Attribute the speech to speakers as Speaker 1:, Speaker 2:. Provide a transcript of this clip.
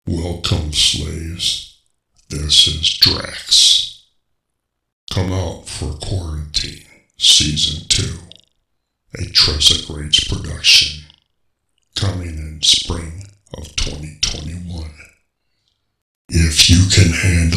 Speaker 1: Welcome, slaves. This is Drax. Come out for Quarantine, Season 2, a Tressagrates production, coming in spring of 2021. If you can handle